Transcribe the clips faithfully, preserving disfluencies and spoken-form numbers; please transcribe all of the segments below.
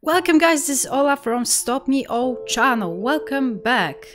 Welcome guys, this is Ola from Stop Me All channel. Welcome back.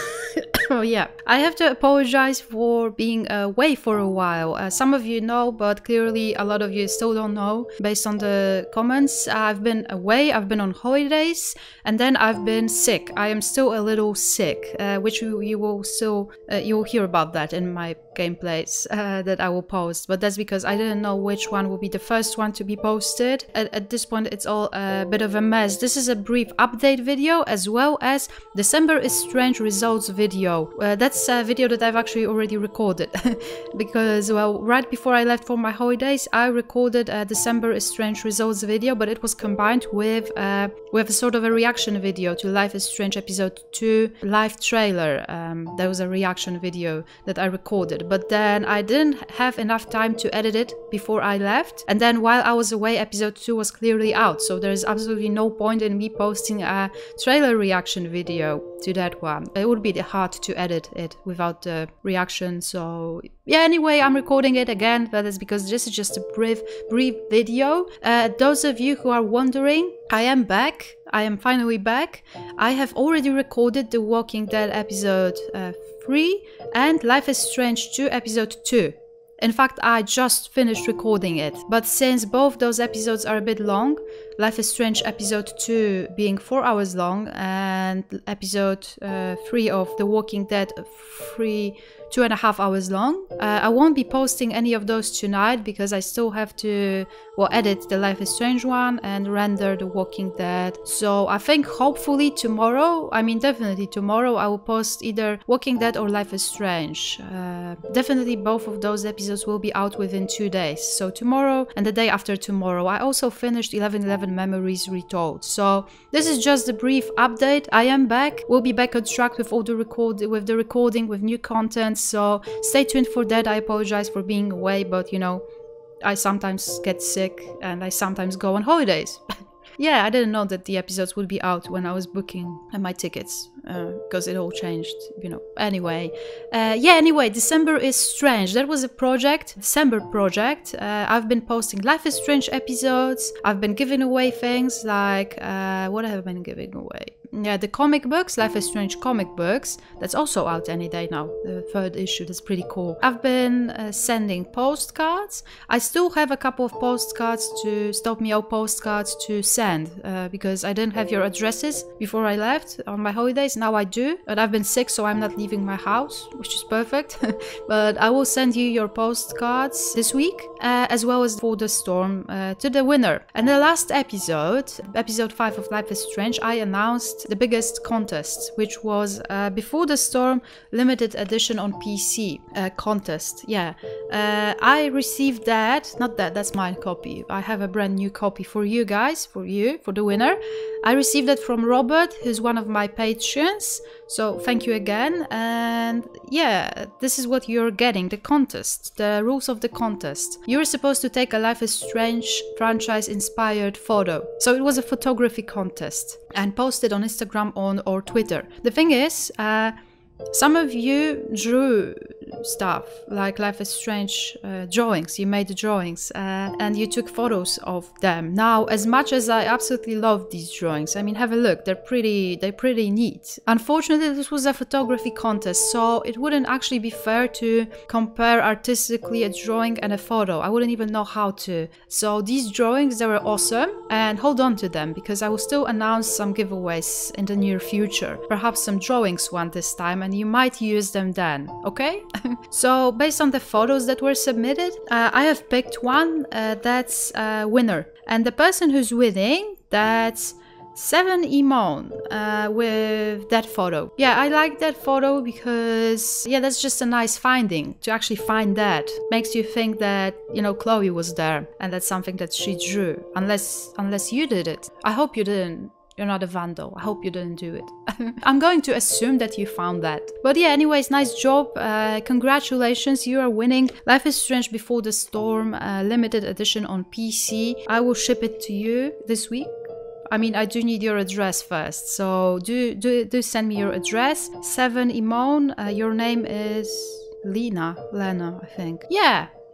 Oh yeah, I have to apologize for being away for a while. Uh, some of you know, but clearly a lot of you still don't know based on the comments. I've been away, I've been on holidays, and then I've been sick. I am still a little sick, uh, which you, you will still, uh, you will hear about that in my gameplays uh, that I will post, but that's because I didn't know which one will be the first one to be posted. At, at this point it's all a bit of a mess. This is a brief update video as well as December is Strange results video. Uh, that's a video that I've actually already recorded because, well, right before I left for my holidays I recorded a December is Strange results video, but it was combined with uh, with a sort of a reaction video to Life is Strange episode two live trailer. Um, there was a reaction video that I recorded, but then I didn't have enough time to edit it before I left, and then while I was away episode two was clearly out, so there's absolutely no point in me posting a trailer reaction video to that one. It would be hard to edit it without the reaction, so yeah, anyway, I'm recording it again, but it's because this is just a brief brief video. Uh, those of you who are wondering, I am back. I am finally back. I have already recorded The Walking Dead episode uh, three and Life is Strange two episode two. In fact, I just finished recording it, but since both those episodes are a bit long, Life is Strange episode two being four hours long and episode uh, three of The Walking Dead three two and a half hours long. Uh, I won't be posting any of those tonight because I still have to, well, edit the Life is Strange one and render The Walking Dead. So I think hopefully tomorrow, I mean definitely tomorrow, I will post either Walking Dead or Life is Strange. Uh, definitely both of those episodes will be out within two days. So tomorrow and the day after tomorrow. I also finished eleven eleven Memories Retold. So this is just a brief update. I am back. We'll be back on track with all the record with the recording, with new content. So stay tuned for that. I apologize for being away, but you know, I sometimes get sick and I sometimes go on holidays. Yeah, I didn't know that the episodes would be out when I was booking my tickets, because uh, it all changed, you know. Anyway, uh, yeah, anyway, December is Strange. That was a project, December project. Uh, I've been posting Life is Strange episodes. I've been giving away things like, uh, what have I been giving away? Yeah, the comic books, Life is Strange comic books. That's also out any day now, the third issue. That's pretty cool. I've been uh, sending postcards. I still have a couple of postcards to, Stop Me All postcards to send, uh, because I didn't have your addresses before I left on my holidays. Now I do, but I've been sick, so I'm not leaving my house, which is perfect. But I will send you your postcards this week, uh, as well as for the storm, uh, to the winner. And the last episode, episode five of Life is Strange, I announced the biggest contest, which was uh, Before the Storm limited edition on P C uh, contest. Yeah, uh, I received that, not that, that's my copy. I have a brand new copy for you guys, for you, for the winner. I received that from Robert, who's one of my patrons, so thank you again. And yeah, this is what you're getting, the contest, the rules of the contest. You're supposed to take a Life is Strange franchise inspired photo. So it was a photography contest and posted on Instagram on or Twitter. The thing is, uh, some of you drew stuff like Life is Strange uh, drawings. You made drawings uh, and you took photos of them. Now, as much as I absolutely love these drawings, I mean, have a look. They're pretty. They're pretty neat. Unfortunately, this was a photography contest, so it wouldn't actually be fair to compare artistically a drawing and a photo. I wouldn't even know how to. So these drawings, they were awesome, and hold on to them because I will still announce some giveaways in the near future. Perhaps some drawings one this time, and you might use them then. Okay. So based on the photos that were submitted, uh, I have picked one uh, that's a winner, and the person who's winning, that's Seven Imon uh, with that photo. Yeah, I like that photo because, yeah, that's just a nice finding. To actually find that makes you think that, you know, Chloe was there and that's something that she drew, unless unless you did it. I hope you didn't. You're not a vandal. I hope you didn't do it. I'm going to assume that you found that. But yeah, anyways, nice job. Uh, congratulations, you are winning Life is Strange Before the Storm uh, limited edition on P C. I will ship it to you this week. I mean, I do need your address first, so do do, do send me your address. Seven Imon, uh, your name is Lena, Lena, I think. Yeah.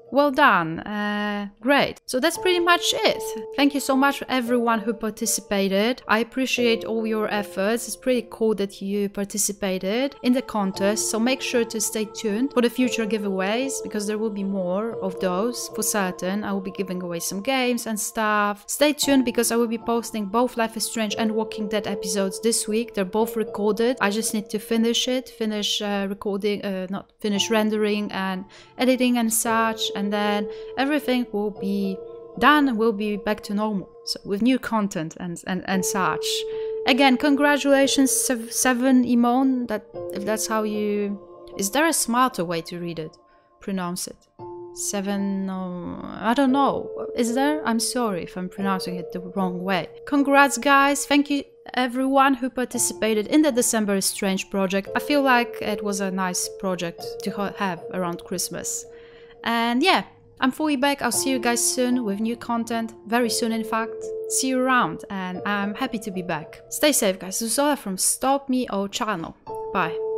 Well done. Uh, great. So that's pretty much it. Thank you so much for everyone who participated. I appreciate all your efforts. It's pretty cool that you participated in the contest. So make sure to stay tuned for the future giveaways because there will be more of those for certain. I will be giving away some games and stuff. Stay tuned because I will be posting both Life is Strange and Walking Dead episodes this week. They're both recorded. I just need to finish it, finish uh, recording, uh, not finish rendering and editing and such. And then everything will be done and we'll be back to normal. So with new content and, and, and such. Again, congratulations, Seven Imon. That if that's how you... Is there a smarter way to read it? Pronounce it. Seven... Um, I don't know. Is there? I'm sorry if I'm pronouncing it the wrong way. Congrats, guys. Thank you everyone who participated in the December is Strange project. I feel like it was a nice project to ha have around Christmas. And yeah, I'm fully back. I'll see you guys soon with new content. Very soon, in fact. See you around, and I'm happy to be back. Stay safe, guys. This is Zola from Stop Me O channel. Bye.